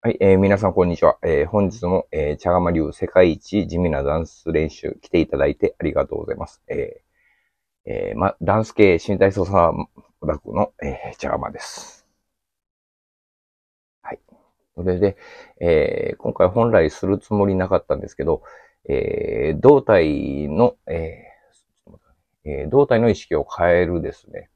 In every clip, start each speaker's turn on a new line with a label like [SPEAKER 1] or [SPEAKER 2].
[SPEAKER 1] はい、皆さんこんにちは。本日も、茶釜流世界一地味なダンス練習来ていただいてありがとうございます。ダンス系身体操作オタクの、茶釜です。はい。それで、今回本来するつもりなかったんですけど、胴体の、胴体の意識を変えるですね。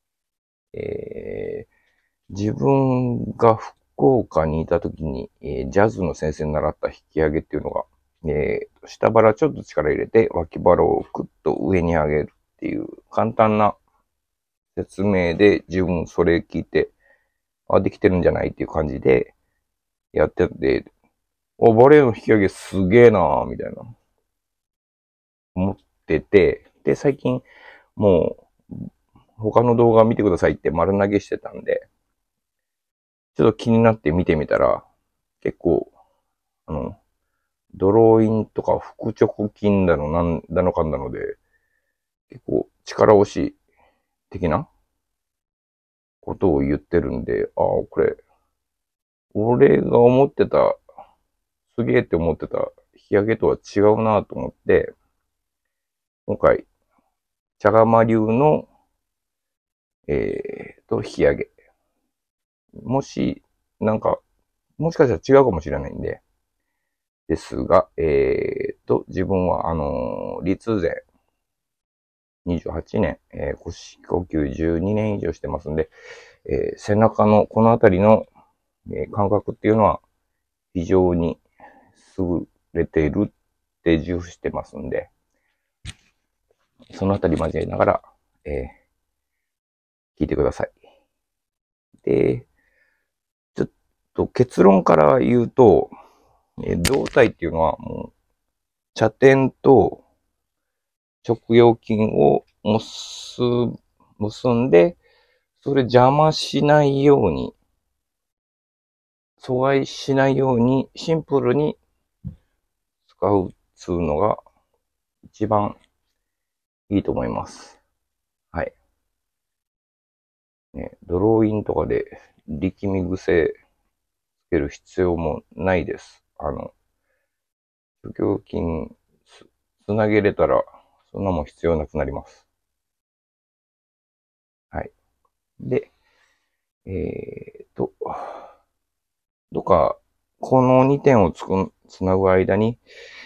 [SPEAKER 1] 自分が福岡にいた時に、ジャズの先生に習った引き上げっていうのが、下腹ちょっと力入れて脇腹をクッと上に上げるっていう簡単な説明で自分それ聞いて、できてるんじゃないっていう感じでやってて、バレエの引き上げすげえなーみたいな思ってて、で、最近もう他の動画見てくださいって丸投げしてたんで、ちょっと気になって見てみたら、結構、あの、ドローインとか腹直筋だのなんだのかんだので、結構力押し的なことを言ってるんで、これ、俺が思ってた、すげえって思ってた引き上げとは違うなと思って、今回、茶釜流の、引き上げ。もし、なんか、もしかしたら違うかもしれないんで、ですが、自分は、立前28年、腰呼吸12年以上してますんで、背中のこのあたりの、感覚っていうのは非常に優れているって自負してますんで、そのあたり交えながら、聞いてください。で、ちょっと結論から言うと、胴体っていうのはもう、茶点と直腰筋を結んで、それ邪魔しないように、阻害しないように、シンプルに使うっつうのが一番いいと思います。はい。ね、ドローインとかで力み癖つける必要もないです。胸筋つなげれたら、そんなもん必要なくなります。はい。で、どっか、この2点をつなぐ間に、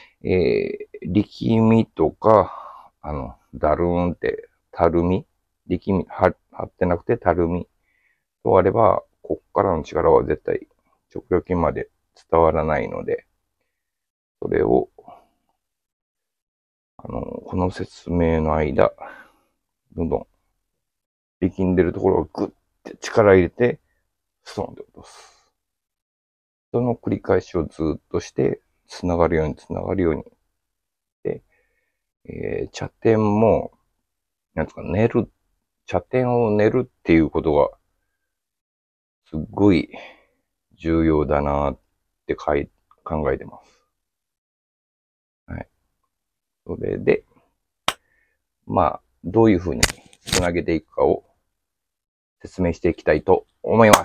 [SPEAKER 1] 力みとか、だるーんって、たるみ力み、張ってなくてたるみとあれば、こっからの力は絶対直腰筋まで伝わらないので、それを、この説明の間、どんどん力んでるところをグッて力入れて、ストンって落とす。その繰り返しをずっとして、つながるようにつながるように。で、茶点も、なんですか、茶点を練るっていうことが、すっごい重要だなって考えてます。はい。それで、どういうふうにつなげていくかを説明していきたいと思います。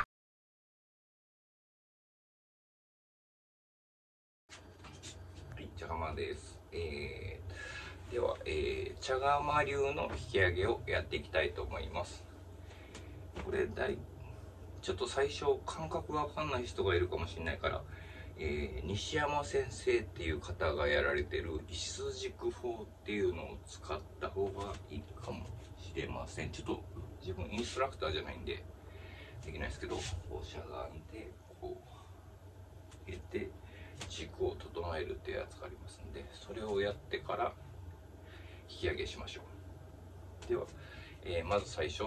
[SPEAKER 1] はい、茶釜です。では、茶釜流の引き上げをやっていきたいと思います。これ、ちょっと最初感覚がわかんない人がいるかもしれないから、西山先生っていう方がやられてる石軸法っていうのを使った方がいいかもしれません。ちょっと自分インストラクターじゃないんでできないですけど、こうしゃがんでこう入れて軸を整えるっていうやつがありますんで、それをやってから引き上げしましょう。では、まず最初、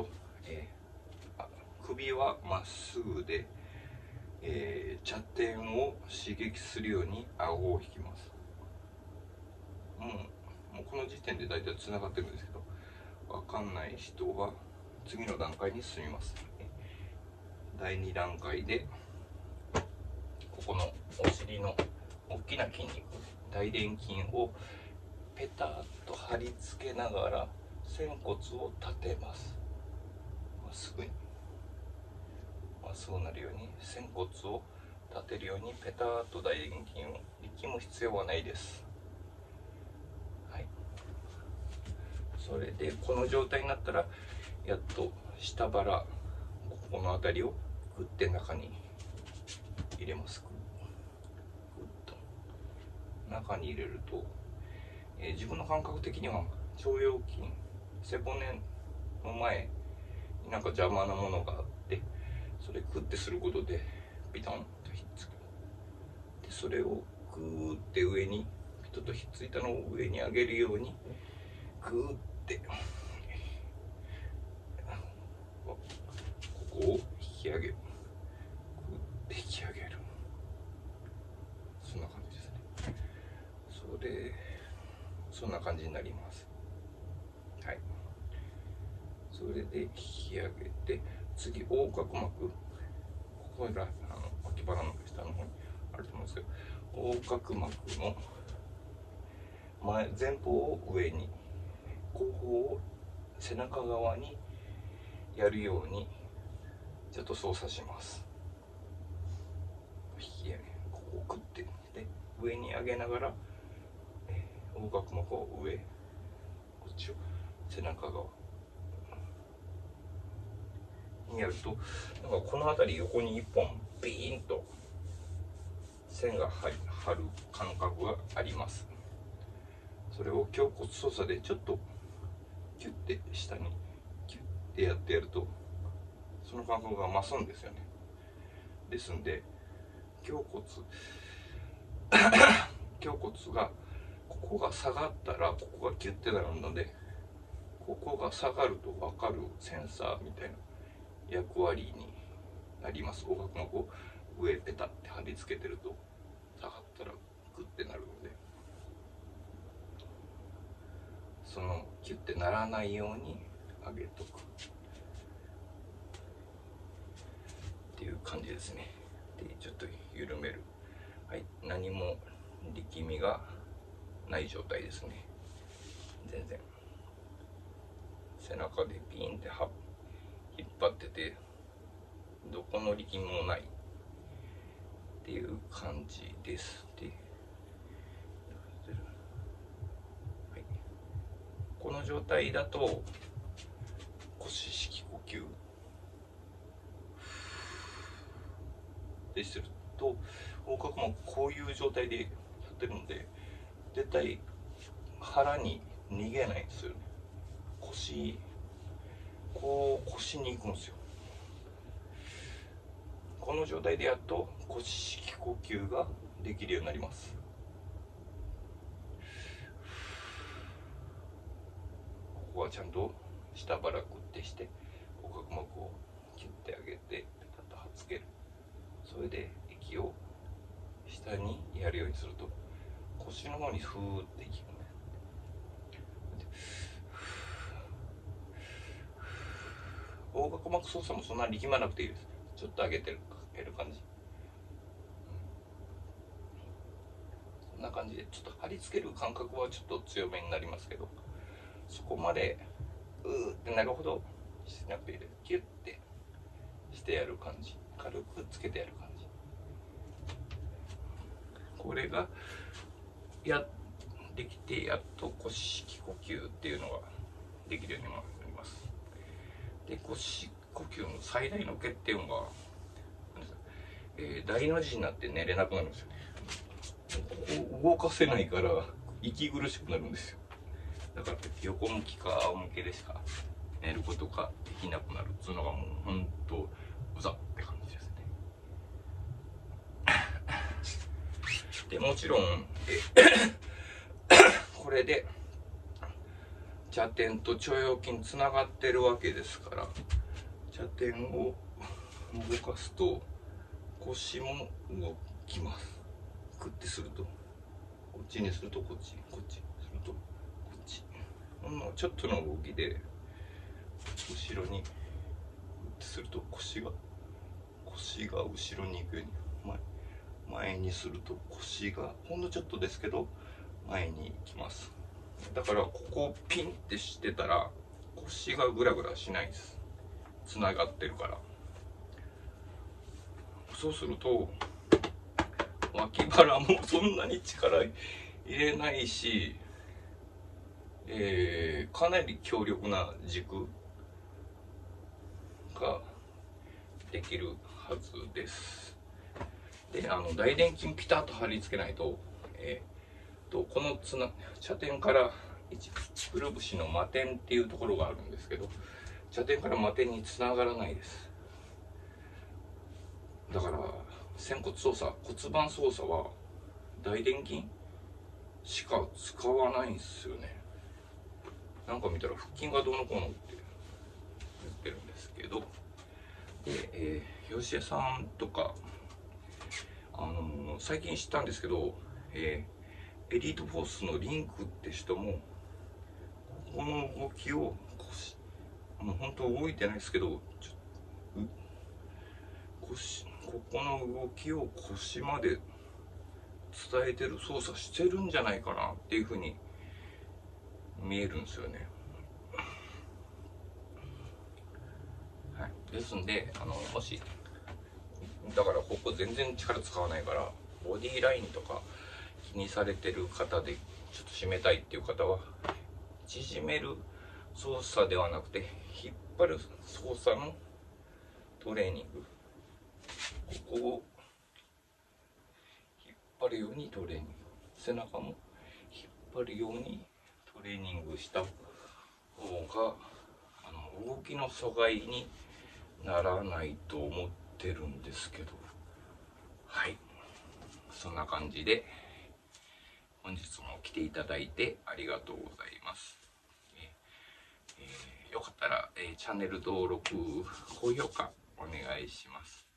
[SPEAKER 1] 首はまっすぐで、茶点を刺激するように顎を引きます。もうこの時点で大体つながってるんですけど、わかんない人は次の段階に進みます。第2段階でここのお尻の大きな筋肉、大臀筋をペタッと貼り付けながら仙骨を立てます。まっすぐにまっすぐなるように仙骨を立てるようにペターっと大臀筋を力む必要はないです。はい、それでこの状態になったらやっと下腹、ここの辺りをグッて中に入れます。グッと中に入れると、自分の感覚的には腸腰筋、背骨の前になんか邪魔なものがあって、それグッてすることでピタンとひっつく。でそれをグーって上にピタッとひっついたのを上に上げるようにグーってここを引き上げる。グーって引き上げる。そんな感じですね。そんな感じになります。はい。それで引き上げて、次横隔膜、ここが脇腹の下の方にあると思うんですけど、横隔膜の前方を上に、後方を背中側にやるようにちょっと操作します。引き上げ、ここをグッてで上に上げながら、横隔膜を上、こっちを背中側にやると、なんかこの辺り横に1本ビーンと線が張る感覚があります。それを胸骨操作でちょっとキュッて下にキュッてやってやると、その感覚が増すんですよね。ですんで胸骨がここが下がったらここがキュッてなるので、ここが下がると分かるセンサーみたいな役割になります。横隔膜を上ペタって貼り付けてると、下がったらグッてなるので、そのキュッてならないように上げとくっていう感じですね。でちょっと緩める。はい、何も力みがない状態ですね。全然背中でピンって引っ張ってて、どこの力みもないっていう感じです。で、はい、この状態だと腰式呼吸ですると、横隔膜こういう状態でやってるので絶対腹に逃げないんですよね。腰に行くんですよ。この状態でやっと腰式呼吸ができるようになります。ここはちゃんと下腹グッてして横隔膜を切ってあげてペタッとはっつける。それで息を下にやるようにすると腰の方にフーって息がね、横隔膜操作もそんなに力まなくていいです。ちょっと上げる感じ、こんな感じでちょっと貼り付ける感覚はちょっと強めになりますけど、そこまでうーってなるほどしなくていいです。キュッてしてやる感じ、軽くつけてやる感じ。これができて、やっと腰式呼吸っていうのができるようになります。で、腰式呼吸の最大の欠点は、大の字になって寝れなくなるんですよね。ここ動かせないから息苦しくなるんですよ。だから横向きか仰向けでしか寝ることができなくなるっていうのがもうほんとうざって感じですね。でもちろんこれで茶点と腸腰筋つながってるわけですから、茶点を動かすと腰も動きます。グッてするとこっちにするとこっち、こっちするとこっち、ほんのちょっとの動きで後ろにグッてすると腰が後ろに行くように、前にすると腰がほんのちょっとですけど前に行きます。だからここをピンってしてたら腰がグラグラしないです。つながってるから。そうすると脇腹もそんなに力入れないし、かなり強力な軸ができるはずです。で、大臀筋ピタッと貼り付けないと、この茶点からくるぶしの摩点っていうところがあるんですけど、茶点から摩点につながらないです。だから仙骨操作、骨盤操作は大臀筋しか使わないんですよね。なんか見たら腹筋がどうのこうのって言ってるんですけど、で、吉江さんとか最近知ったんですけど、エリートフォースのリンクって人もこの動きをもう本当動いてないですけど、ここの動きを腰まで伝えてる操作してるんじゃないかなっていうふうに見えるんですよね。はい、ですんでもしだからここ全然力使わないからボディラインとか気にされてる方でちょっと締めたいっていう方は、縮める操作ではなくて引っ張る操作のトレーニング、ここを引っ張るようにトレーニング、背中も引っ張るようにトレーニングした方が動きの阻害にならないと思ってるんですけど、はい、そんな感じで本日も来ていただいてありがとうございます。よかったら、チャンネル登録、高評価お願いします。